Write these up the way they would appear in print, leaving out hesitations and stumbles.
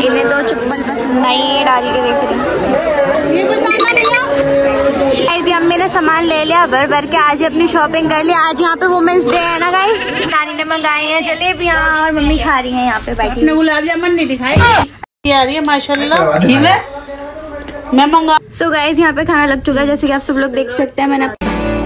इन्हें 2 चप्पल बस नई डाल के देख रही भी। अम्मी ने सामान ले लिया भर भर के, आज अपनी शॉपिंग कर लिया। आज यहाँ पे वुमेन्स डे है ना गाइस। नानी ने मंगाई है जलेबियाँ और मम्मी खा रही है यहाँ पे बैठी। गुलाब जामुन नहीं दिखाई आ रही है माशाल्लाह। मैं मंगा। सो गाइस यहाँ पे खाना लग चुका है, जैसे कि आप सब लोग देख सकते हैं। मैंने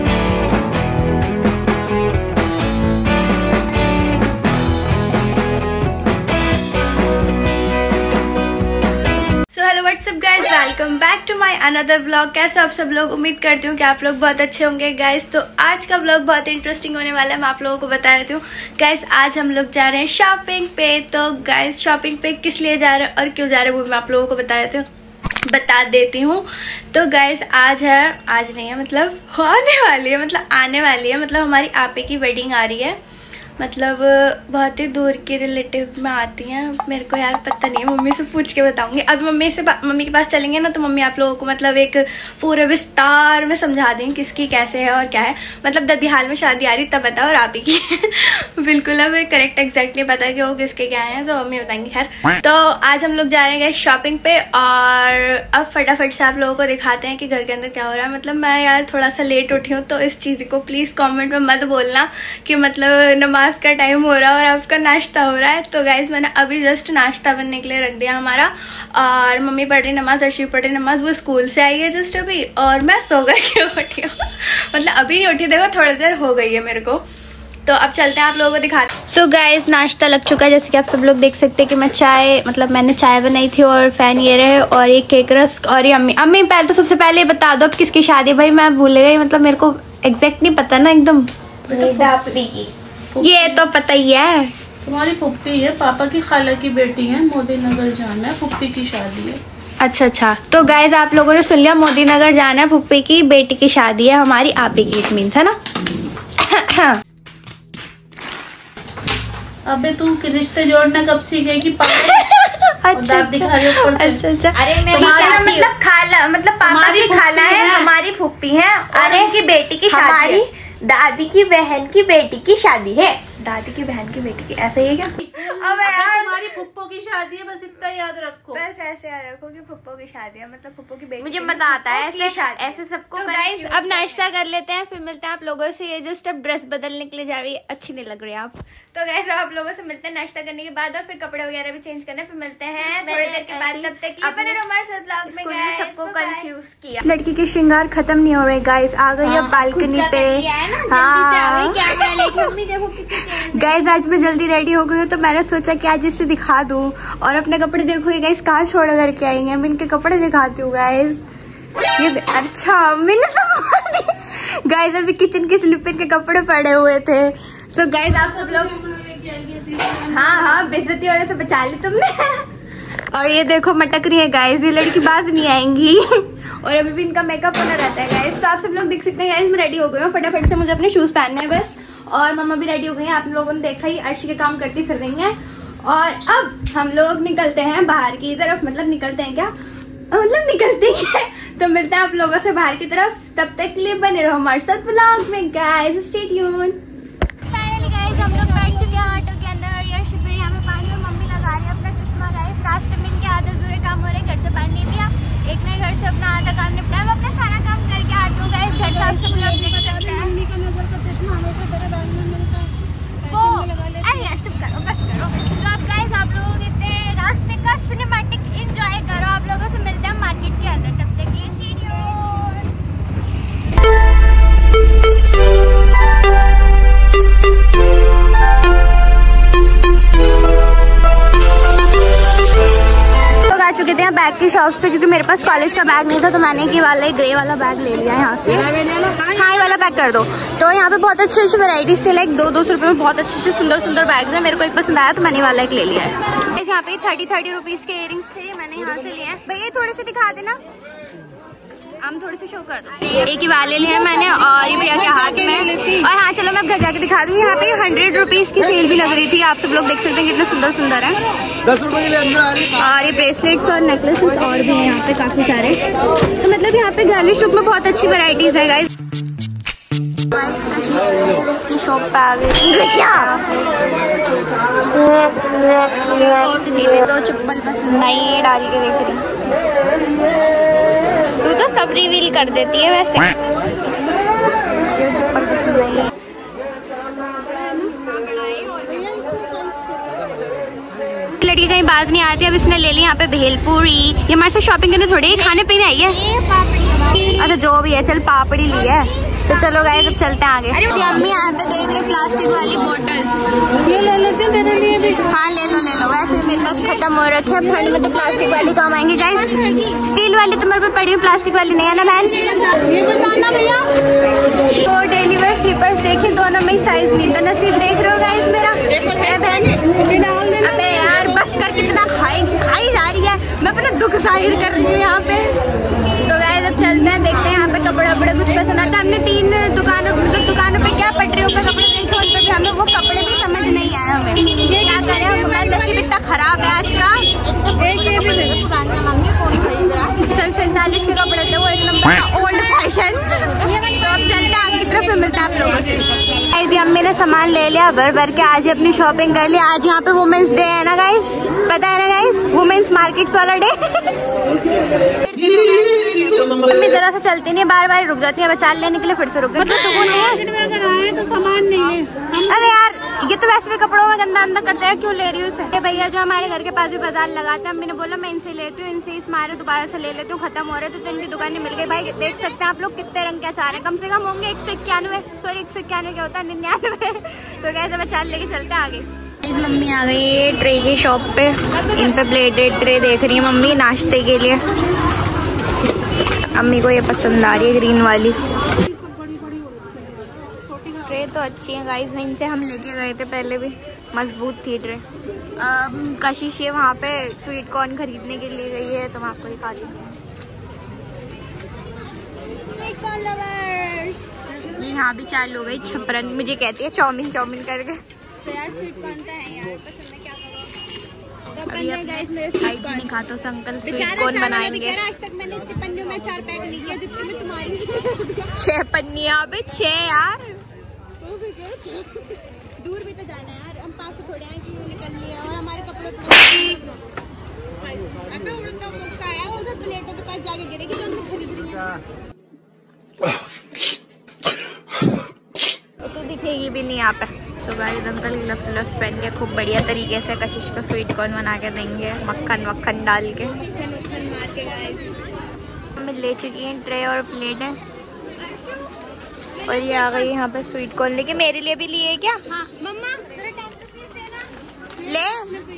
what's up guys, welcome back to my another blog. कैसे आप सब लोग? उम्मीद करती हूँ कि आप लोग बहुत अच्छे होंगे गाइज। तो आज का ब्लॉग बहुत इंटरेस्टिंग होने वाला है, मैं आप लोगों को बता देती हूँ गाइज। आज हम लोग जा रहे हैं शॉपिंग पे। तो गाइज शॉपिंग पे किस लिए जा रहे हैं और क्यों जा रहे हैं वो मैं आप लोगों को बता देती हूँ। तो गाइज आज नहीं है, मतलब आने वाली है, मतलब हमारी आपे की वेडिंग आ रही है। मतलब बहुत ही दूर की रिलेटिव में आती हैं। मेरे को यार पता नहीं है, मम्मी से पूछ के बताऊंगी। अभी मम्मी के पास चलेंगे ना, तो मम्मी आप लोगों को मतलब एक पूरे विस्तार में समझा देंगे किसकी कैसे है और क्या है। मतलब ददिहाल में शादी आ रही तब बताओ, और आप ही की बिल्कुल अब करेक्ट एग्जैक्टली पता कि वो किसके क्या है, तो मम्मी बताएंगी। खैर तो आज हम लोग जा रहे हैं शॉपिंग पे, और अब फटाफट से आप लोगों को दिखाते हैं कि घर के अंदर क्या हो रहा है। मतलब मैं यार थोड़ा सा लेट उठी हूँ, तो इस चीज़ को प्लीज़ कॉमेंट में मत बोलना कि मतलब नमाज का टाइम हो रहा है और आपका नाश्ता हो रहा है। तो गाइज मैंने अभी जस्ट नाश्ता बनने के लिए रख दिया हमारा, और मम्मी पढ़ रही नमाज, अर्शी पढ़ रही नमाज। वो स्कूल से आई है जस्ट अभी, और मैं सो करके उठी हूँ। मतलब अभी नहीं उठी, देखो थोड़ी देर हो गई है मेरे को। तो अब चलते हैं आप लोगों को दिखाते हैं। सो गाइज नाश्ता लग चुका है, जैसे कि आप सब लोग देख सकते हैं कि मैंने चाय बनाई थी, और फैन ये रहे, और ये केक रस्क, और ये अम्मी पहले तो सबसे पहले बता दो अब किसकी शादी। भाई मैं भूल गई, मतलब मेरे को एग्जैक्ट नहीं पता ना एकदम। की ये तो पता ही है। तुम्हारी फुप्पी है, पापा की खाला की बेटी है, मोदी नगर जाना है, फुप्पी की शादी है। अच्छा। तो गाइज आप लोगों ने सुन लिया, मोदी नगर जाना है, फुप्पी की बेटी की शादी है हमारी आपी की, इट मीन्स है ना। अबे तू रिश्ते जोड़ना कब सीखेगी? अच्छा। अरे मैं मतलब खाला, मतलब पापा की खाला है, हमारी फुप्पी है, और उनकी बेटी की शादी, दादी की बहन की बेटी की शादी है। दादी की बहन की बेटी की, ऐसा ही है क्या? अब यार तुम्हारी फुप्पो की शादी है, बस इतना याद रखो। बस ऐसे याद रखो कि फुप्पो की शादी है, मतलब फुप्पो की बेटी। मुझे मजा आता है ऐसे सबको। तो गाइस अब नाश्ता कर लेते हैं, फिर मिलते हैं आप लोगों से। ये जस्ट अब ड्रेस बदलने के लिए जा रही है, अच्छी नहीं लग रही आप। तो गाइस आप लोगों से मिलते हैं नाश्ता करने के बाद, और फिर कपड़े वगैरह भी चेंज करने, फिर मिलते हैं थोड़ी देर के बाद। तब तक हमारे साथ सबको कंफ्यूज किया। लड़की के श्रृंगार खत्म नहीं हो रहे गाइस, आ गई है बालकनी पे। गाइस आज मैं जल्दी रेडी हो गई हूँ, तो मैंने सोचा कि आज इसे दिखा दूँ। और अपने कपड़े देखो ये गाइस कहाँ छोड़ करके आई हैं। मैं इनके कपड़े दिखाती हूँ गाइस। ये अच्छा मैंने गाइस अभी किचन के स्लिप के कपड़े पड़े हुए थे। सो गाइस आप सब लोग हाँ बेइज्जती होने से बचा ली तुमने। और ये देखो मटक रही है गाइस, ये लड़की बाज नहीं आएंगी। और अभी भी इनका मेकअप होना रहता है गाइस। तो आप सब लोग देख सकते हैं गाइस मैं रेडी हो गई हूँ, फटाफट से मुझे अपने शूज पहनने हैं बस। और मम्मा भी रेडी हो गई हैं, आप लोगों ने देखा ही, अर्शी के काम करती फिर रही हैं। और अब हम लोग निकलते हैं बाहर की तरफ, मतलब निकलते हैं क्या, मतलब निकलते हैं। तो मिलते हैं आप लोगों से बाहर की तरफ, तब तक के लिए बने रहो हमारे साथ ब्लॉग में guys, stay tuned. Finally guys हम लोग बैठ चुके हैं ऑटो के अंदर, और अर्शी फिर यहाँ पे पानी, और मम्मी लगा रही है अपना चश्मा गाइस। रास्ते में इनके आधे अधूरे काम हो रहे हैं, घर से पानी नहीं पिया, एक ने घर से अपना आधा काम निपटाया। मैं अपना सारा काम करके आती हूँ गाइस, घर से आप सब लोग देख सकते हैं। मम्मी का नजर का चश्मा हमेशा तेरे बैग में मिलता है, वो अरे यार चुप करो, बस करो। तो अब गाइस आप लोग इतने रास्ते का सिनेमैटिक एंजॉय करो। आप लोगों से मिलते हैं मार्केट के अंदर, तब तक के लिए स्टे ट्यून्ड। आ चुके थे बैग की शॉप पे, क्योंकि मेरे पास कॉलेज का बैग नहीं था, तो मैंने ये वाला ग्रे वाला बैग ले लिया यहाँ से। हाई वाला पैक कर दो। तो यहाँ पे बहुत अच्छी अच्छी वैरायटीज थे, लाइक 200 रुपये में बहुत अच्छे सुंदर बैग्स हैं। मेरे को एक पसंद आया तो मैंने वाला एक ले लिया है। यहाँ पे 30 रुपीज के इयरिंग्स थे, मैंने यहाँ से लिए हैं। भैया थोड़े से दिखा देना, हम थोड़े से शो कर दो। एक ही वाले लिए मैंने, और ये भैया के हाथ में। और हाँ चलो मैं घर जाके दिखा दूँ। यहाँ पे 100 रुपीज की सेल भी लग रही थी, आप सब लोग देख सकते हैं कितने सुंदर है। 10 रुपए के लिए। और ये ब्रेसलेट्स और नेकलेसेस और भी हैं यहाँ पे काफी सारे। तो मतलब यहाँ पे गर्ली शॉप में बहुत अच्छी वैरायटीज है गाइस। इसकी शॉप पे आ गई। दीदी तो चप्पल पसंद आई डाल के देख रही। तू तो सब रिवील कर देती है वैसे। जो चप्पल पसंद आई लड़की कहीं बात नहीं आती। अब इसने ले ली यहाँ पे भेलपूरी। ये हमारे से शॉपिंग करने थोड़ी खाने पीने आई है। अच्छा जो भी है चल पापड़ी ली है तो चलो गाइस अब चलते हैं आगे। अम्मी यहाँ पे देख रहे प्लास्टिक वाली बोतल। ये ले लेते मेरे लिए भी। हाँ ले लो वैसे मेरे पास खत्म हो रखे हैं। ठंड में तो प्लास्टिक वाली काम आएंगे गाइस। स्टील वाली तो मेरे पे पड़ी हुई, प्लास्टिक वाली नहीं है ना बहन। ये बताना भैया। तो डेली वेयर स्लीपर्स देखे दोनों में साइज नहीं था। नसीब देख रहे हो गाइस मेरा बहन। अबे यार बस कर, कितना खाई जा रही है। मैं अपना दुख जाहिर कर रही हूँ यहाँ पे। तो गाइस अब चलते हैं, देखते हैं यहाँ पे कपड़े वपड़े कुछ पसंद आता है। हमने 3 दुकानों पे क्या पटरियों पे कपड़े देखे, उन पे भी हमें वो कपड़े भी समझ नहीं आए। हमें क्या करें, हमारा नसीब इतना खराब है आज का। सन 47 के कपड़े थे वो, एक नंबर का ओल्ड फैशन। तो अब चलते हैं आगे की तरफ, मिलता है आप लोगों से। भी अम्मी ने सामान ले लिया भर के, आज अपनी शॉपिंग कर ली। आज यहाँ पे वुमेन्स डे है ना गाइस, पता है ना गाइस, वुमेन्स मार्केट्स वाला डे। अम्मी जरा सा चलती नहीं, बार रुक जाती है बचा लेने के लिए, फिर से रुक गई। तो सामान नहीं है। अरे यार ये तो वैसे भी कपड़ों में गंदा करते हैं, क्यों ले रही हूँ उसे। भैया जो हमारे घर के पास भी बाजार लगाते हैं, अम्मी ने बोला मैं इनसे लेती हूँ, इनसे इस मारे दोबारा से ले लेती हूँ, खत्म हो रहे तो इनकी दुकानें मिल गई। भाई देख सकते हैं आप लोग कितने रंग के अचार है, कम से कम होंगे 191, सॉरी 191 क्या होता है 99। तो कैसे मैं चाल लेके चलते हैं आगे। मम्मी आ गई है ट्रे की शॉप पे, इन पे प्लेटेड ट्रे देख रही है मम्मी नाश्ते के लिए। अम्मी को ये पसंद आ रही है ग्रीन वाली ट्रे, तो अच्छी है गाइस। इनसे हम लेके गए थे पहले भी, मजबूत थी ट्रे। कशिश ये वहाँ पे स्वीट कॉर्न खरीदने के लिए गई है, तो मैं आपको दिखा दूँगी। यहाँ भी चालू हो गई छपरन, मुझे कहती है चाउमीन करके। तो यार स्वीट कॉर्न तो है यार, पसंद है क्या करो। अभी भाई नहीं खाता तो अंकल स्वीट कॉर्न बनाएंगे। आज तक मैंने इतनी पन्नियों में 4 पैक नहीं किया जितने में तुम्हारी 6 पन्नियाँ। अबे 6 यार, दूर भी तो जाना है यार, हम पास से थोड़े हैं कि निकल लिया। और हमारे कपड़े अबे उल्टा मुक्का है, उधर प्लेटों के पास जाके गिरेगी जो हमने खरीद रही है। तो दिखेगी भी नहीं यहाँ पे। तो गाइस अंकल ग्लव्स पहन के खूब बढ़िया तरीके से कशिश को स्वीट कॉर्न बना के देंगे, मक्खन डाल के। मक्खन मार के गाइस मैं ले चुकी हैं ट्रे और प्लेट है, और ये आ गई यहाँ पे स्वीट कॉर्न लेके। मेरे लिए भी लिए क्या? हाँ मम्मा ले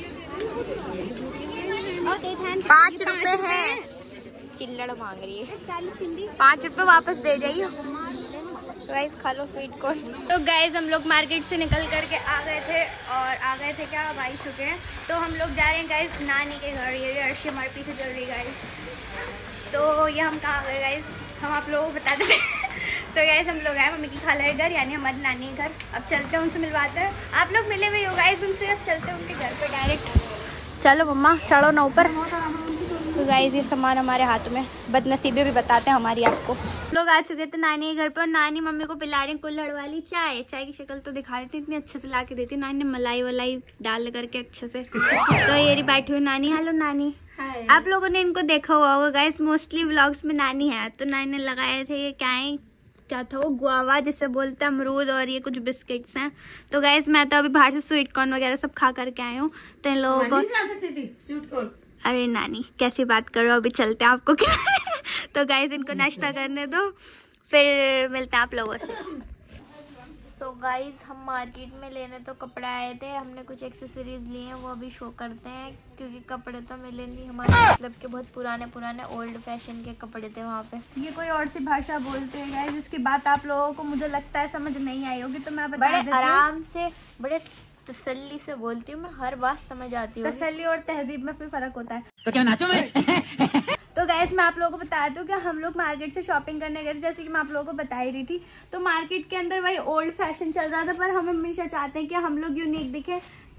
5 रुपए है। चिल्लड़ मांग रही है, 5 रुपए वापस दे जाइए। तो गाइस खा लो स्वीट कॉर्न। तो गाइस हम लोग मार्केट से निकल करके आ गए थे, और आ गए थे क्या, अब आ ही चुके हैं। तो हम लोग जा रहे हैं गाइस नानी के घर। ये अर्शी हमारे पीछे चल रही गाइस। तो ये हम कहाँ गए गाइस, हम आप लोगों को बता देते। तो गाइस हम लोग आए मम्मी की खाला के घर, यानी हमारी नानी के घर। अब चलते हैं उनसे मिलवाते हैं। आप लोग मिले हुए हो गाइस उनसे, अब चलते हैं उनके घर पे डायरेक्ट। चलो मम्मा चढ़ो ना ऊपर। तो गाइस ये सामान हमारे हाथ में, बदनसीबी भी बताते हैं हमारी आपको। लोग आ चुके थे नानी के घर पर, नानी मम्मी को पिला रही कुल्हड़ वाली चाय की शक्ल तो दिखा रही थी, इतनी अच्छे से ला के देती नानी ने, मलाई वलाई डाल करके अच्छे से। तो ये रही बैठी हुई नानी। हेलो नानी। आप लोगों ने इनको देखा हुआ होगा गाइस, मोस्टली व्लॉग्स में नानी है। तो नानी ने लगाए थे ये क्या था वो, गुआवा जिसे बोलते हैं, अमरूद, और ये कुछ बिस्किट्स हैं। तो गाइस मैं तो अभी बाहर से स्वीट कॉर्न वगैरह सब खा करके आई हूँ। तो इन लोगों को अरे नानी कैसी बात करो, अभी चलते हैं आपको तो गाइस इनको नाश्ता करने दो, फिर मिलते हैं आप लोगों से। सो गाइस हम मार्केट में लेने तो कपड़े आए थे, हमने कुछ एक्सेसरीज लिए हैं, वो अभी शो करते हैं, क्योंकि कपड़े तो मिले नहीं हमारे, मतलब के बहुत पुराने ओल्ड फैशन के कपड़े थे वहाँ पे। ये कोई और सी भाषा बोलते हैं गाइस, जिसकी बात आप लोगों को मुझे लगता है समझ नहीं आई होगी, तो मैं बता देती हूं। आराम से बड़े तसल्ली से बोलती हूँ मैं, हर बात समझ आती है। तसल्ली और तहजीब में फिर फर्क होता है। तो क्या नाचो तो गाइस मैं आप लोगों को बता दूं कि हम लोग मार्केट से शॉपिंग करने गए, जैसे कि मैं आप लोगों को बता ही रही थी। तो मार्केट के अंदर वही ओल्ड फैशन चल रहा था, पर हम हमेशा चाहते हैं कि हम लोग यूनिक दिखे।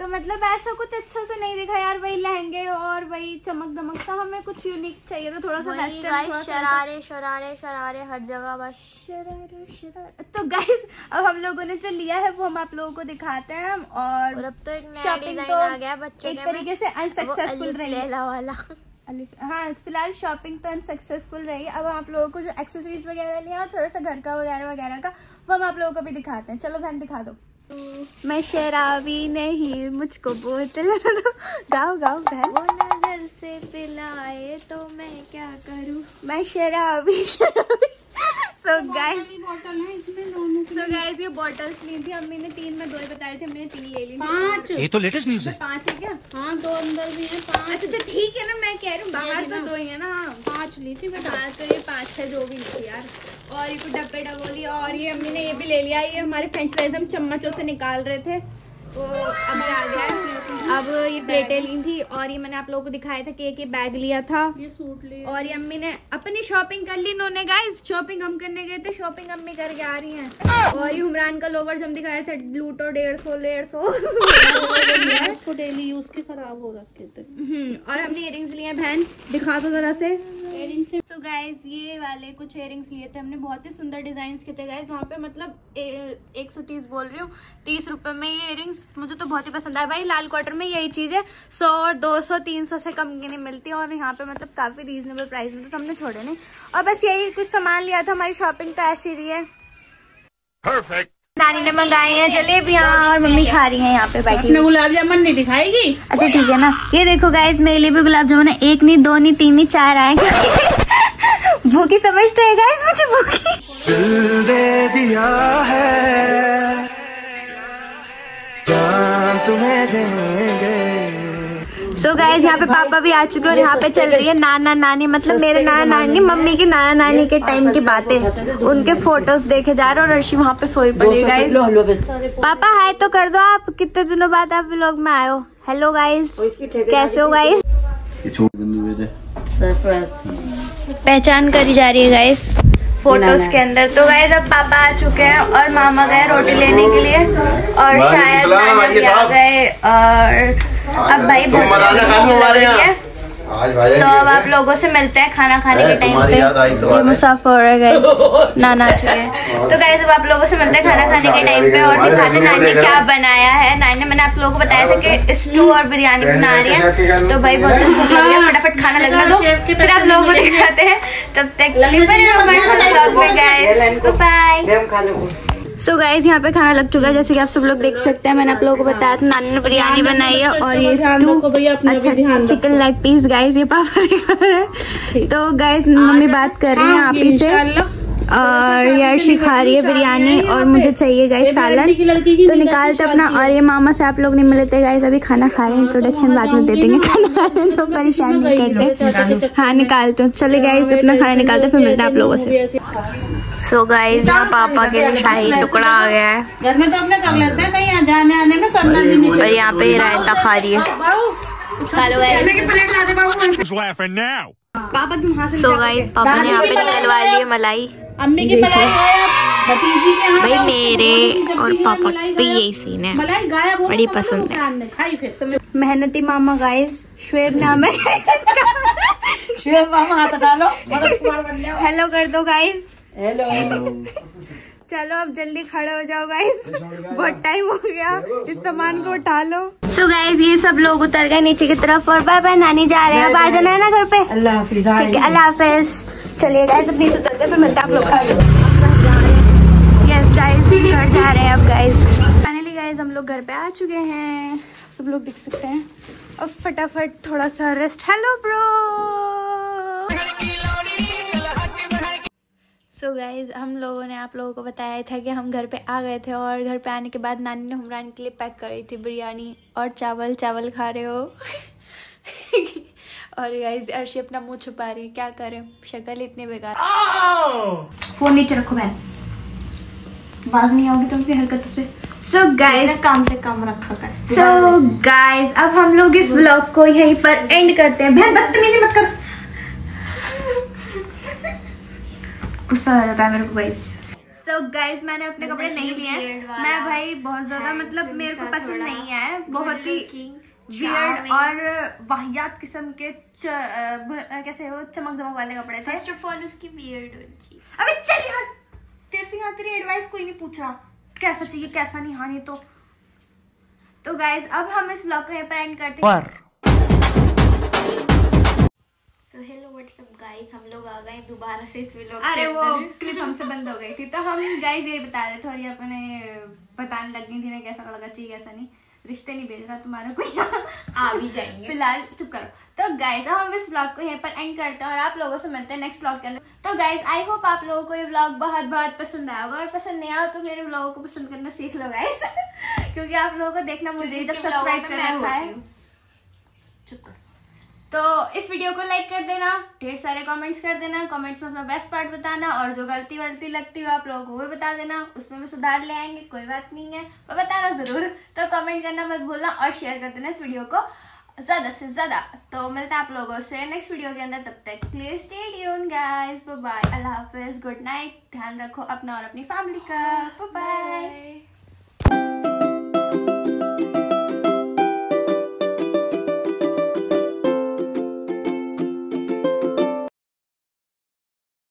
तो मतलब ऐसा कुछ अच्छा से नहीं दिखा यार, वही लहंगे और वही चमक दमक सा, हमें कुछ यूनिक चाहिए था, थोड़ा सा वेस्टर्न, शरारे शरारे शरारे हर जगह बस शरारे शरारे। तो गाइस अब हम लोगों ने जो लिया है वो हम आप लोगों को दिखाते हैं। और अब तो एक शॉपिंग तो आ गया बच्चों एक तरीके से अनसक्सेसफुल रही वाला। हाँ फिलहाल शॉपिंग तो अनसक्सेसफुल रही। अब आप लोगों को जो एक्सेसरीज वगैरह लिया और थोड़ा सा घर का वगैरह का वो हम आप लोगों को भी दिखाते हैं। चलो बहन दिखा दो। मैं शराबी नहीं मुझको बोतल गाओ गाओ बहन। वो नजर से पिलाए तो मैं क्या करूं, मैं शराबी शराबी। सो गाइस ये बॉटल्स ली थी अम्मी ने, 3 में 2 बताए थे, हमने 3 ले ली। 5 ये तो लेटेस्ट न्यूज़ है। 5 है क्या? हाँ 2 अंदर भी है 5। अच्छा ठीक है ना, मैं कह रही हूँ बाहर तो 2 ही है ना। 5 ली थी बेटा। हाँ तो ये 5 है जो भी ली यार। और ये कुछ डब्बे डबोली, और ये अम्मी ने ये भी ले लिया। ये हमारे फ्रेंच फ्राइज हम चम्मचों से निकाल रहे थे वो अभी आ गया है। अब ये प्लेटें ली थी और ये मैंने आप लोगों को दिखाया था कि एक बैग लिया था, ये सूट लिया। और ये अम्मी ने अपनी शॉपिंग कर ली इन्होंने। गाइस शॉपिंग हम करने गए थे, शॉपिंग अम्मी करके आ रही हैं। और ये हुमरान का लोवर जो हम दिखाए थे लूटो 150 उसको डेली यूज के खराब हो रखे थे। और हमने इयरिंग्स लिए बहन, दिखा दो जरा से। सो गाइस ये वाले कुछ इयरिंग्स लिए थे हमने, बहुत ही सुंदर डिजाइन के थे गाइस। वहाँ पे मतलब 130 बोल रही हूँ, 30 रुपए में ये इयरिंग्स मुझे तो बहुत ही पसंद आया भाई। लाल क्वार्टर में यही चीज है 100 और 200 300 से कम की नहीं मिलती, और यहाँ पे मतलब काफी रीजनेबल प्राइस में, तो हमने छोड़े नहीं। और बस यही कुछ सामान लिया था, हमारी शॉपिंग तो ऐसी रही है। परफेक्ट। नानी ने मंगाई है जलेबियाँ और मम्मी खा रही है यहाँ पे बैठी। गुलाब जामुन नहीं दिखाएगी? अच्छा ठीक है ना। ये देखो गाइस मेरे लिए भी गुलाब जामुन है, 1 नहीं 2 नहीं 3 नहीं 4 आए। भूखी समझते हैं गाइस मुझे, भूखी। दिल दे दिया है जान तुम्हें देंगे। सो गाइस यहाँ पे पापा भी आ चुके हैं और यहाँ पे चल रही है नाना नानी, मतलब मेरे नाना नानी, मम्मी की नाना नानी के टाइम की बातें, उनके फोटोज देखे जा रहे हैं। और अर्शी वहाँ पे सोई पड़ी। गाइस पापा हाय तो कर दो आप, कितने दिनों बाद आप व्लॉग में आए हो। हेलो गाइस कैसे हो गाइस? पहचान करी जा रही है गाइस फोटोज के अंदर। तो गाइस अब पापा आ चुके हैं और मामा गए रोटी लेने के लिए, और शायद नाना भी आ गए। और अब भाई बहुत है, तो अब आप लोगों से मिलते हैं खाना खाने के टाइम पे। ये मुसाफिर हो रहा है गाइस, नाना आ चुके हैं। तो गाइस अब आप लोगों से मिलते हैं खाना खाने के टाइम पे, और दिखाते नानी ने क्या बनाया है। नानी ने, मैंने आप लोगों को बताया था कि स्टू और बिरयानी बना रही है, तो भाई बहुत भूख लग गया, फटाफट खाना लगना दो, फिर आप लोगों को दिखाते हैं। तब तक बाय। सो गाइस यहाँ पे खाना लग चुका है, जैसे कि आप सब लोग देख सकते हैं। मैंने आप लोगों को बताया था नानी ने बिरयानी बनाई है, और ये अच्छा चिकन लेग पीस गाइस ये पापा ने खा रहे हैं। तो गाइस मम्मी बात कर रही है आप ही से, और ये अर्शी खा रही है बिरयानी, और मुझे चाहिए गाइस सालन, तो निकालते अपना। और ये मामा से आप लोग नहीं मिले थे गाइस, अभी खाना खा रहे हैं, इंट्रोडक्शन बाद में दे देंगे। खाना खाते तो परेशान नहीं करते। हाँ निकालते हूँ, चले गाइस अपना खाना निकालते, फिर मिलते हैं आप लोगों से। सो गाइस यहाँ पापा के लिए शाही टुकड़ा आ गया है, घर में तो अपने कर लेते हैं, कहीं जाने आने में करना नहीं। और यहाँ पे रायता खा रही है। सो गाइस पापा ने यहाँ पे निकलवा ली है मलाई। अम्मी की मलाई गायब, भतीजी के यहाँ भाई मेरे और पापा पे यही सीन है, मलाई गायब, बड़ी पसंद है। मेहनती मामा गाइस, शुएब नाम है। शुएब मामा हाथ डालो, हेलो कर दो गाइस। हेलो चलो अब जल्दी खड़े हो जाओ गाइस, बहुत टाइम हो गया, इस सामान को उठा लो। सो गाइस ये सब लोग उतर गए नीचे की तरफ, और बाय बाय नानी जा रहे हैं, अब आ जाना है ना घर पे। अल्लाह हाफिज। ठीक है अल्लाह हाफिज। चलिए गाइस अब नीचे उतरते फिर मिलते हैं आप लोग। यस गाइस घर जा रहे हैं अब गाइस। फाइनली गाइस हम लोग घर पे आ चुके हैं, सब लोग देख सकते हैं। अब फटाफट थोड़ा सा rest. Hello bro. So guys हम लोगों ने आप लोगों को बताया था कि हम घर पे आ गए थे, और घर पे आने के बाद नानी ने हुमरान के लिए पैक करी थी बिरयानी और चावल। चावल खा रहे हो। और गाइज अर्शी अपना मुंह छुपा रही है, क्या करें शक्ल इतनी बेकार। फोन नीचे रखो बहन, बात नहीं होगी तुम अपनी हरकतों से। सो गाइज काम से कम रखा कर। सो गाइज अब हम लोग इस व्लॉग को यहीं पर एंड करते हैं। बहन बदतमीजी मत कर, गुस्सा आ जाता है मेरे को गाइस। तो गाइज मैंने अपने कपड़े नहीं लिए हैं। मैं भाई बहुत ज्यादा मतलब मेरे को पसंद नहीं है, बहुत ही वियर्ड और वाहियात किस्म के कैसे वो चमक दमक वाले कपड़े थे। फर्स्ट ऑफ ऑल उसकी वियर्ड चीज। अबे चल यार, तेरे से यहाँ तेरी एडवाइस कोई नहीं पूछ रहा, कैसा चाहिए कैसा नहीं। हाँ नहीं तो गाइज अब हम इस ब्लॉग को यहाँ पर एंड करते हैं। तो हेलो व्हाट्सअप गाइस, हम लोग आ गए दोबारा से इस व्लॉग। अरे वो क्लिप हमसे बंद हो गई थी, तो हम गाइस ये बता रहे थे और ये अपने बताने लग गई थी ना कैसा लगा चाहिए कैसा नहीं। रिश्ते नहीं भेज रहा तुम्हारा कोई, आ भी जाएंगे फिलहाल चुप करो। तो गाइस अब हम इस व्लॉग को यहाँ पर एंड करते हैं और आप लोगों से मिलते हैं नेक्स्ट व्लॉग के अंदर। तो गाइस आई होप आप लोगों को ये व्लॉग बहुत बहुत पसंद आया होगा, और पसंद नहीं आया तो मेरे व्लॉग को पसंद करना सीख लो गाइस क्योंकि आप लोगों को देखना मुझे जब सब्सक्राइब कर रखा है। चुप करो। तो इस वीडियो को लाइक कर देना, ढेर सारे कमेंट्स कर देना, कमेंट्स में अपना बेस्ट पार्ट बताना, और जो गलती वलती लगती हो आप लोगों को वो बता देना, उसमें भी सुधार ले आएंगे, कोई बात नहीं है, वो बताना जरूर। तो कमेंट करना मत भूलना और शेयर कर देना इस वीडियो को ज्यादा से ज्यादा। तो मिलते हैं आप लोगों से नेक्स्ट वीडियो के अंदर, तब तक के लिए stay tuned guys, bye bye, अल्लाह हाफिज, गुड नाइट, ध्यान रखो अपना और अपनी फैमिली का, बाय बाय।